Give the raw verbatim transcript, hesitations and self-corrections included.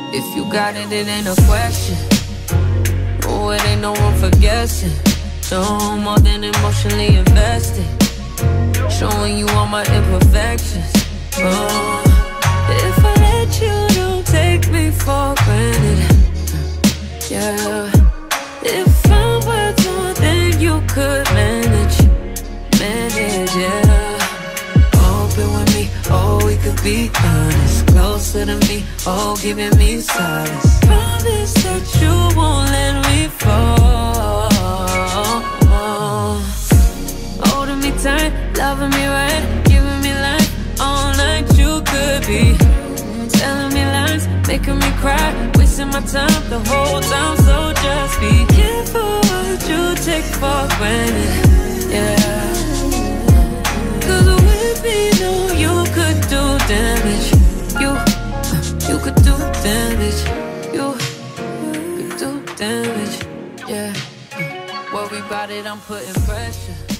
If you got it, it ain't a question. Oh, it ain't no room for guessing. No more than emotionally invested, showing you all my imperfections. Oh, if I let you, don't take me for granted. Yeah, if I were to, then you could manage, manage, yeah. Open with me, oh, we could be honest. Closer to me, oh, giving me solace. Promise that you won't let me fall. Holding me tight, loving me right, giving me life all night. You could be telling me lies, making me cry, wasting my time the whole time. So just be careful what you take for granted, yeah. Cause with me, no, you could do damage. You, you could do damage. You could do damage, yeah. Worry about it, I'm putting pressure.